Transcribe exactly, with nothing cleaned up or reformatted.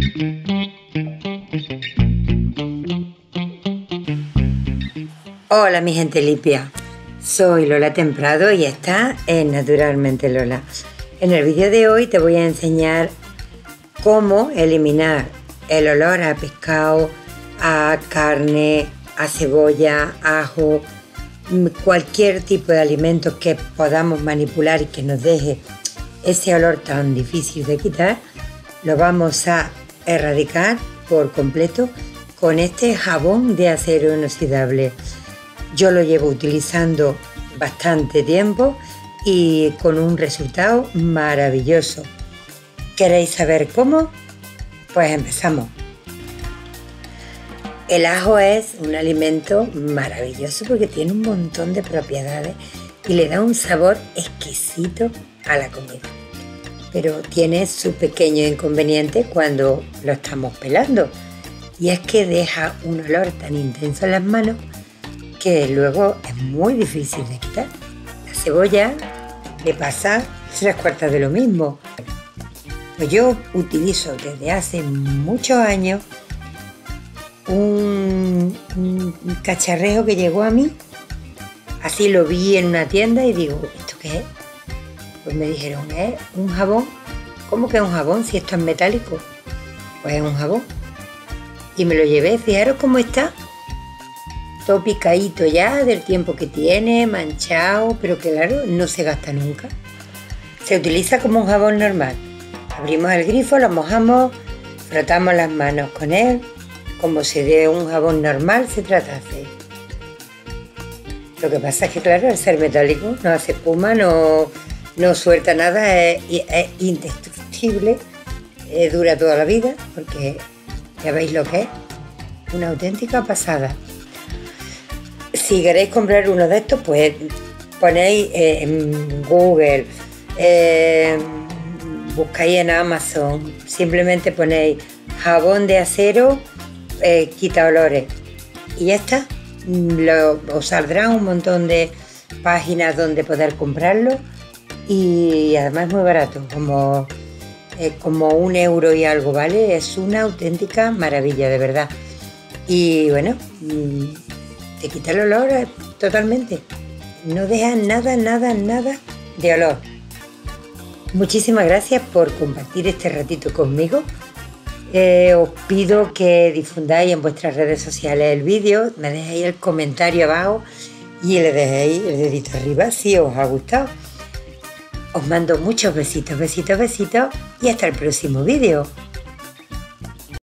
Hola mi gente limpia, soy Lola Temprado y está en Naturalmente Lola. En el vídeo de hoy te voy a enseñar cómo eliminar el olor a pescado, a carne, a cebolla, ajo, cualquier tipo de alimento que podamos manipular y que nos deje ese olor tan difícil de quitar. Lo vamos a erradicar por completo con este jabón de acero inoxidable. Yo lo llevo utilizando bastante tiempo y con un resultado maravilloso. ¿Queréis saber cómo? Pues empezamos. El ajo es un alimento maravilloso porque tiene un montón de propiedades y le da un sabor exquisito a la comida. Pero tiene su pequeño inconveniente cuando lo estamos pelando, y es que deja un olor tan intenso en las manos que luego es muy difícil de quitar. La cebolla le pasa tres cuartas de lo mismo. Pues yo utilizo desde hace muchos años un, un cacharreo que llegó a mí. Así lo vi en una tienda y digo, ¿esto qué es? Pues me dijeron, es un jabón. ¿Cómo que es un jabón si esto es metálico? Pues es un jabón. Y me lo llevé, fijaros cómo está. Todo picadito ya del tiempo que tiene, manchado, pero claro, no se gasta nunca. Se utiliza como un jabón normal. Abrimos el grifo, lo mojamos, frotamos las manos con él. Como si de un jabón normal se tratase. Lo que pasa es que claro, al ser metálico no hace espuma, no, no suelta nada, es, es indestructible, es, dura toda la vida, porque ya veis lo que es, una auténtica pasada. Si queréis comprar uno de estos, pues ponéis eh, en Google, eh, buscáis en Amazon, simplemente ponéis jabón de acero, eh, quita olores y ya está. Lo, os saldrán un montón de páginas donde poder comprarlo y además es muy barato, como, eh, como un euro y algo, ¿vale? Es una auténtica maravilla, de verdad. Y bueno, te quita el olor totalmente, no deja nada, nada, nada de olor. Muchísimas gracias por compartir este ratito conmigo. Eh, os pido que difundáis en vuestras redes sociales el vídeo, me dejéis el comentario abajo y le dejéis el dedito arriba si os ha gustado. Os mando muchos besitos, besitos, besitos y hasta el próximo vídeo.